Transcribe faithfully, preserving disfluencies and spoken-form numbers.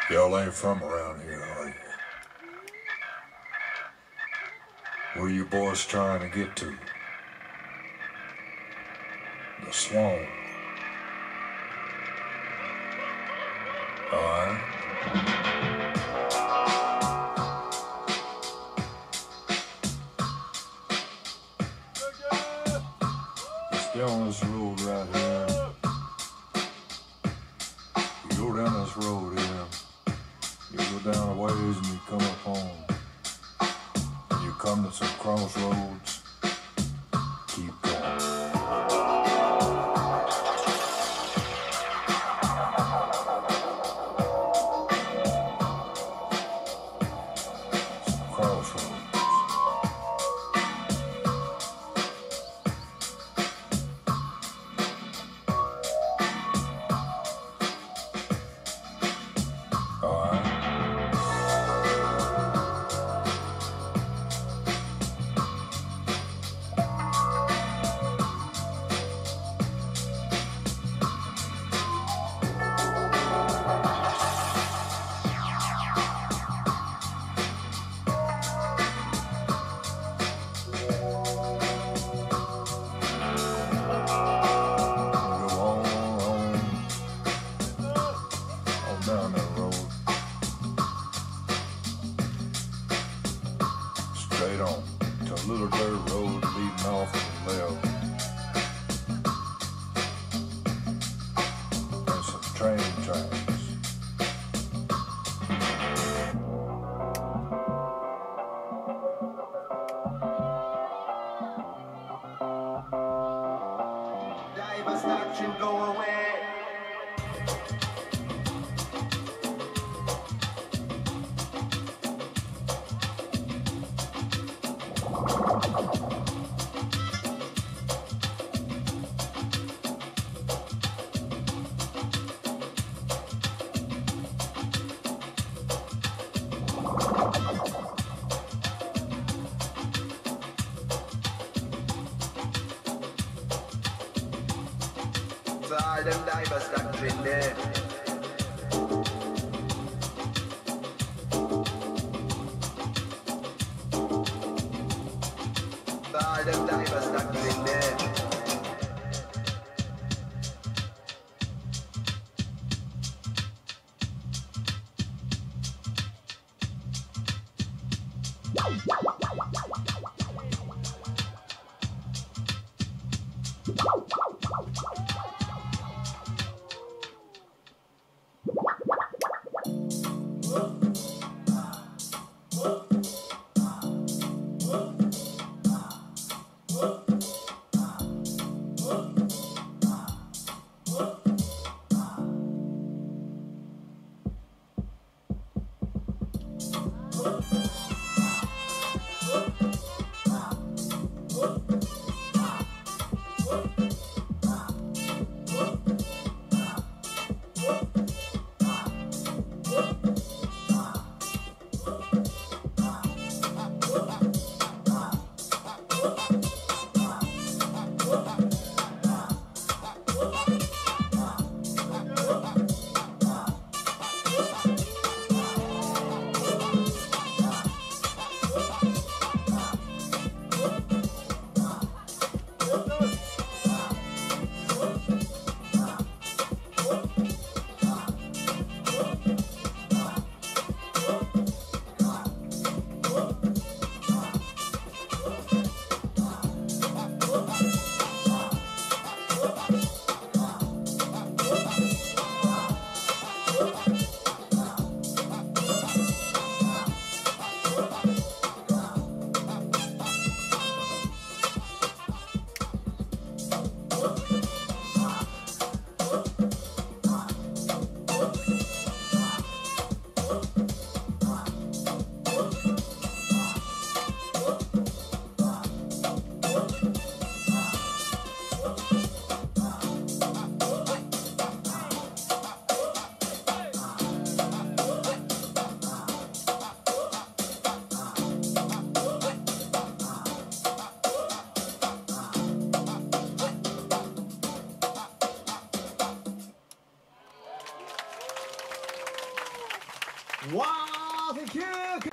Y'all ain't from around here, are you? Where you boys trying to get to? The swamp. Alright. Stay on this road right here. You go down this road here. You go down a ways and you come up home. And you come to some crossroads. Keep going. Some crossroads. Down that road, straight on to a little dirt road leading off to the left. There's some train tracks. Divers doctrine, go away. For all them divers doctrine there. For all them divers doctrine there. わー、Thank you!